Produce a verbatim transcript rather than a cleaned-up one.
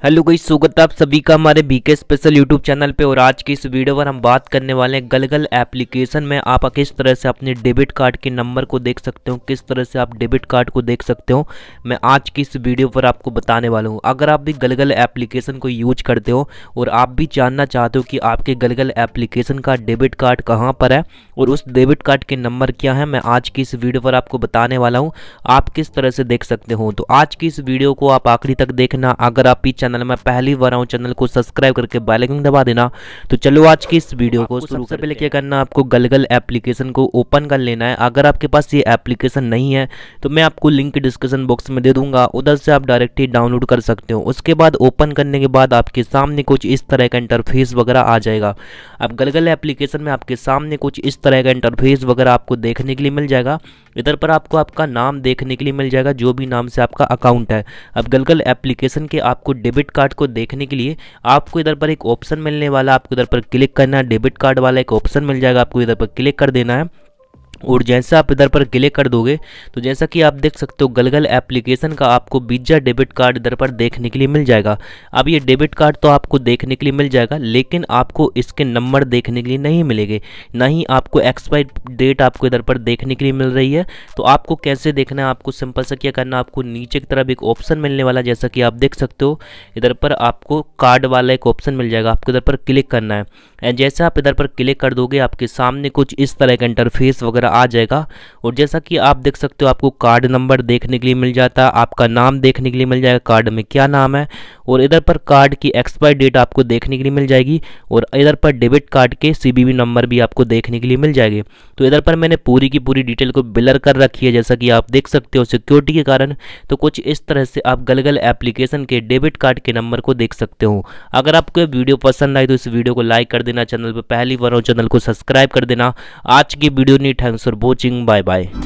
Hello guys, स्वागत है आप सभी का हमारे बीके स्पेशल यूट्यूब चैनल पे। और आज की इस वीडियो पर हम बात करने वाले हैं गलगल एप्लीकेशन में आप किस तरह से अपने डेबिट कार्ड के नंबर को देख सकते हो, किस तरह से आप डेबिट कार्ड को देख सकते हो। मैं आज की इस वीडियो पर आपको बताने वाला हूं। अगर आप भी गलगल एप्लीकेशन को यूज करते हो और आप भी जानना चाहते हो कि आपके गलगल एप्लीकेशन का डेबिट कार्ड कहाँ पर है और उस डेबिट कार्ड के नंबर क्या है, मैं आज की इस वीडियो पर आपको बताने वाला हूँ आप किस तरह से देख सकते हो। तो आज की इस वीडियो को आप आखिरी तक देखना। अगर आप भी चैनल में पहली बार आऊं, चैनल को सब्सक्राइब करके बेल आइकन दबा देना। तो चलो आज की इस वीडियो को शुरू करते हैं। पहले क्या करना, आपको गलगल एप्लीकेशन को ओपन कर लेना है। अगर आपके पास ये एप्लीकेशन नहीं है तो मैं आपको लिंक डिस्क्रिप्शन बॉक्स में दे दूंगा, उधर से आप डायरेक्ट ही डाउनलोड कर सकते हो। उसके बाद ओपन करने के बाद आपके सामने कुछ इस तरह का इंटरफेस वगैरह आ जाएगा। अब गलगल एप्लीकेशन में आपके सामने कुछ इस तरह का इंटरफेस वगैरह आपको देखने के लिए मिल जाएगा। इधर पर आपको आपका नाम देखने के लिए मिल जाएगा, जो भी नाम से आपका अकाउंट है। अब गलगल एप्लीकेशन के आपको डेबिट कार्ड को देखने के लिए आपको इधर पर एक ऑप्शन मिलने वाला, आपको इधर पर क्लिक करना है। डेबिट कार्ड वाला एक ऑप्शन मिल जाएगा, आपको इधर पर क्लिक कर देना है। और जैसा आप इधर पर क्लिक कर दोगे तो जैसा कि आप देख सकते हो गलगल एप्लीकेशन का आपको वीजा डेबिट कार्ड इधर पर देखने के लिए मिल जाएगा। अब ये डेबिट कार्ड तो आपको देखने के लिए मिल जाएगा, लेकिन आपको इसके नंबर देखने के लिए नहीं मिलेंगे, ना ही आपको एक्सपायर डेट आपको इधर पर देखने के लिए मिल रही है। तो आपको कैसे देखना है, आपको सिंपल सा क्या करना है, आपको नीचे की तरफ एक ऑप्शन मिलने वाला, जैसा कि आप देख सकते हो इधर पर आपको कार्ड वाला एक ऑप्शन मिल जाएगा, आपको इधर पर क्लिक करना है। एंड जैसे आप इधर पर क्लिक कर दोगे आपके सामने कुछ इस तरह का इंटरफेस वगैरह आ जाएगा। और जैसा कि आप देख सकते हो आपको कार्ड नंबर देखने के लिए मिल जाता है, आपका नाम देखने के लिए मिल जाएगा, कार्ड में क्या नाम है। और इधर पर कार्ड की एक्सपायर डेट आपको देखने के लिए मिल जाएगी। और इधर पर डेबिट कार्ड के सीवीवी नंबर भी आपको देखने के लिए मिल जाएंगे। तो इधर पर मैंने पूरी की पूरी डिटेल को ब्लर कर रखी है, जैसा कि आप देख सकते हो सिक्योरिटी के कारण। तो कुछ इस तरह से आप गलगल एप्लीकेशन के डेबिट कार्ड के नंबर को देख सकते हो। अगर आपको ये वीडियो पसंद आई तो इस वीडियो को लाइक कर देना, चैनल पर पहली बार हो चैनल को सब्सक्राइब कर देना। आज की वीडियो नहीं, thanks for watching, bye bye.